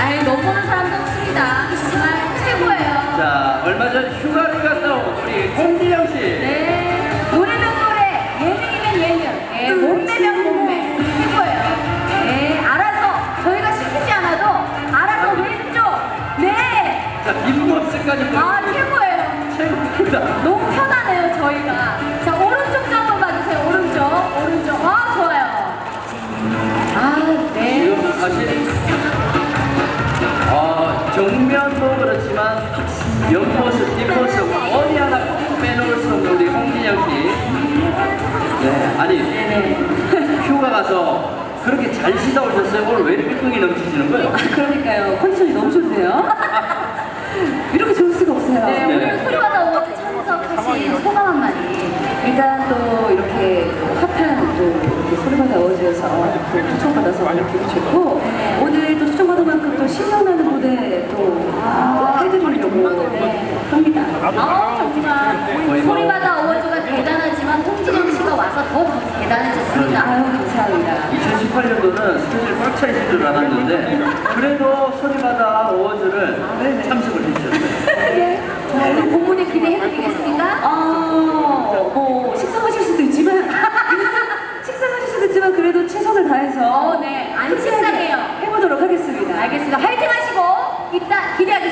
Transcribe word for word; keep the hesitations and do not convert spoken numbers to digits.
아이, 못 보는 사람도 없습니다. 정말 최고예요. 자, 얼마 전 휴가를 갔다 온 우리 홍진영 씨. 네. 노래면 노래, 예능이면 예능, 예, 몸매면 몸매. 최고예요. 네, 알아서, 저희가 시키지 않아도 알아서 왼쪽, 네. 자, 뒷모습까지 아, 최고예요. 최고입니다. 너무 편하네요, 저희가. 자, 오른쪽도 한번 봐주세요. 오른쪽, 오른쪽. 아, 좋아요. 아, 네. 지금 사실 어, 정면도 그렇지만 옆모습, 뒷모습 어디 하나 꼭 빼놓을 수 없는 우리 홍진영 씨. 네, 아니 휴가 가서 그렇게 잘 쉬다 오셨어요? 오늘 왜 이렇게 흥이 넘치시는 거예요? 그러니까요. 컨디션이 너무 좋네요. 이렇게 좋을 수가 없어요. 네, 네. 오늘 소리바다 어워즈 참석하신 소감 한마디. 일단 또 이렇게 또 핫한 또 이렇게 소리바다 어워즈에서 또 초청받아서 너무 기분 좋고, 오늘 또 초청받은 만큼 또 신명나는 무대 또 아, 해드리려고 네. 합니다. 아, 정말 거의 뭐- 소리바다 어워즈가 대단하지만 홍진영 씨가 와서 더 대단해졌습니다. 아유, 감사합니다. 이천십팔 년도는 스케줄 꽉 차 있을 줄 알았는데 그래도 소리바다 어워즈를 참석을 해주셨어요. 네. 자, 오늘 본문에 기대해드리겠습니다. 어, 뭐 식상하실 수도 있지만 식상하실 수도 있지만 그래도 최선을 다해서 어, 네. 안 식상해요. 해보도록 하겠습니다. 알겠습니다. 화이팅 하시고 이따 기대하겠습니다.